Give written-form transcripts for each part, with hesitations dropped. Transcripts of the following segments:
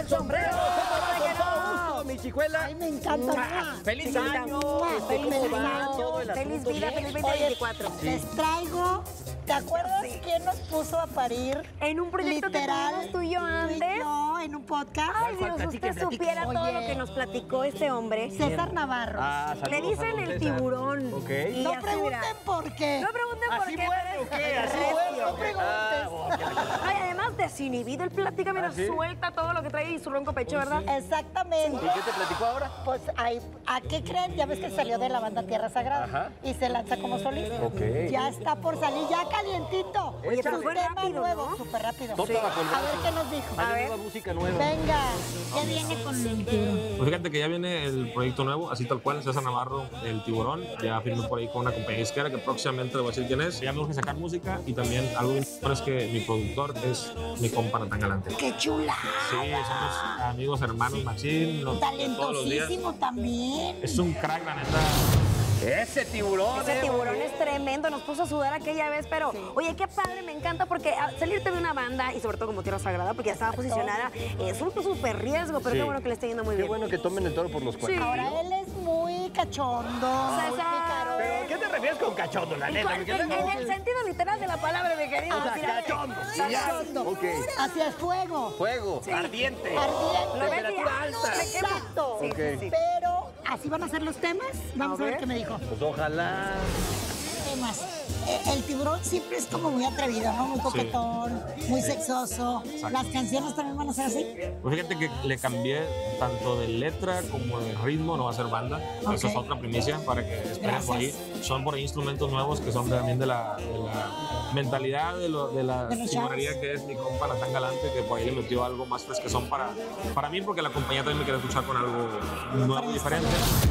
sombrero. Mi chicuela. Ay, me encanta. ¡Feliz año! Feliz ¿Cómo va año. todo el Feliz asunto? vida, ¿Bien? feliz 2024. Les traigo. ¿Te acuerdas quién nos puso a parir? En un proyecto literal, que tuvimos tú y yo antes. yo, en un podcast. Ay, Dios, usted supiera todo Oye. lo que nos platicó este hombre. César Navarro. Ah, Le saludos dicen a don el César. tiburón. Ok. Y No así, pregunten mira. por qué. No pregunten por ¿Así qué. muere pero o qué? es ¿Así recio. muere? No preguntes. Ay, además desinhibido, él platica, mira, ¿Ah, sí? suelta todo lo que trae y su ronco pecho, ¿verdad? Exactamente. ¿Y qué te platicó ahora? Pues, ¿a qué creen? Ya ves que salió de la banda Tierra Sagrada. Ajá. Y se lanza como solista. Ok. Ya está por salir, ya calientito. Oye, pero Un fue tema rápido, nuevo, ¿no? súper rápido. Todo bajo el A brazo. ver qué nos dijo. Hay nueva música nueva. Venga, ¿qué viene con el tiburón? Pues fíjate que ya viene el proyecto nuevo, así tal cual, César Navarro, el tiburón. Ya firmé por ahí con una compañía disquera que próximamente le voy a decir quién es. Ya me urge sacar música y también algo bien es que mi productor es mi compa Natán Galante. ¡Qué chula! Sí, somos amigos, hermanos, machín, todos los días. Talentosísimo también. Es un crack, la neta. Ese tiburón. Ese tiburón es tremendo, nos puso a sudar aquella vez, pero oye, qué padre, me encanta porque salirte de una banda y sobre todo como Tierra Sagrada, porque ya estaba posicionada, es un súper riesgo, pero Sí. qué bueno que le esté yendo muy Qué bien. bueno que tomen el toro por los cuernos. Ahora él es muy cachondo, muy César. pícaro. ¿Pero qué te refieres con cachondo, la neta? Porque En luego- el sentido literal de la palabra, mi querido. O sea, Mira, cachondo. Cachondo. Ok. Hacia el fuego. Fuego, ardiente. Ardiente. ¿Lo ves? Temperatura Ya, alta. se quema. Exacto. Sí, Ok. sí, sí. Pero así van a ser los temas. Vamos a ver ver. qué me dijo. Pues ojalá. Temas. El tiburón siempre es como muy atrevido, ¿no? Muy coquetón, muy sexoso. Las canciones también van a ser así. Pues fíjate que le cambié tanto de letra como de ritmo, no va a ser banda. Ok. Esa es otra primicia para que esperen por ahí. Son por ahí instrumentos nuevos que son también de la mentalidad de la De los chingonería chavos. que es mi compa Natán Galante, que por ahí le metió algo más fresquezón para mí, porque la compañía también me quiere escuchar con algo nuevo y diferente.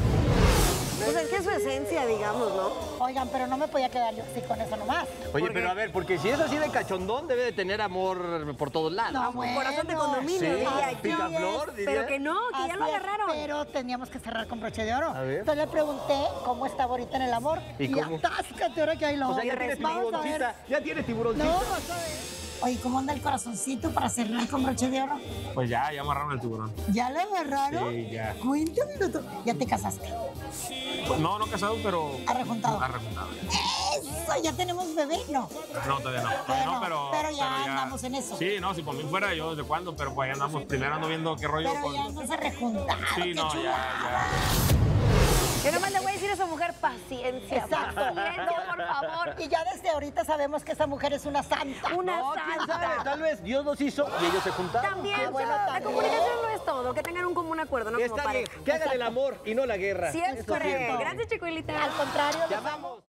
Pues es que es su esencia, digamos, ¿no? Oigan, pero no me podía quedar yo así con eso nomás. Oye, ¿Por pero qué? a ver, porque si es así de cachondón, debe de tener amor por todos lados. No, bueno. Corazón de condominio, Sí, diría yo. picaflor, diría. Pero que no, que ya lo Así es, agarraron. pero teníamos que cerrar con broche de oro. A ver. Entonces le pregunté cómo estaba ahorita en el amor. ¿Y cómo? Atáscate ahora que hay lo O sea, ya tiene Vamos a ver. tiburoncita. Ya tiene tiburoncita. No, vamos a ver. Oye, ¿cómo anda el corazoncito para cerrar con broche de oro? Pues ya amarraron el tiburón. ¿Ya lo agarraron? Sí, ya. Cuéntame, ya te casaste. Pues no casado, pero Arrejuntado. arrejuntado. Eso, ya tenemos bebé, no. No, todavía no. Todavía no, Pero ya andamos en eso. Sí, no, si por mí fuera yo desde cuándo, pero pues ahí andamos. Primero ando viendo qué rollo Pero con... ya nos arrejuntaron. Sí, qué no, chulada. Yo nomás le voy a decir a esa mujer, paciencia. Exacto. Paciencia, por favor. Y ya desde ahorita sabemos que esa mujer es una santa. Una No, quién santa. sabe, tal vez Dios los hizo y ellos se juntaron. También, Qué bueno, la también. comunicación no es todo, que tengan un común acuerdo, no como Está bien, pareja. que hagan el amor y no la guerra. Sí, es Eso correcto. siento. Gracias, Chicuelita. Al contrario, Ya les vamos.